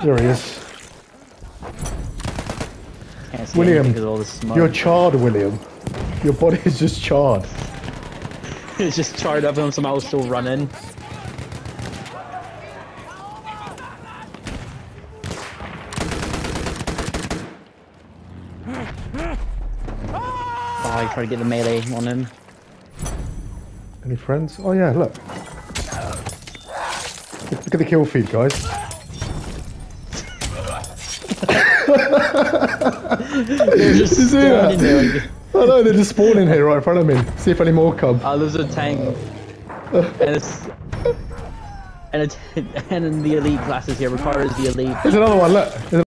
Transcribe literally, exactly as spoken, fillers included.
There he is. Can't see William, because of all the smoke. you're charred, William. Your body is just charred. It's just charred up and somehow still running. Oh, I try to get the melee on him. Any friends? Oh yeah, look. Look at the kill feed, guys. They're just You see that? spawning there. Like, I know, they're just spawning here right in front of me. See if any more come. oh, there's a tank. And it's... And it's... And in the elite classes here, Ricardo's the elite. There's another one, look. There's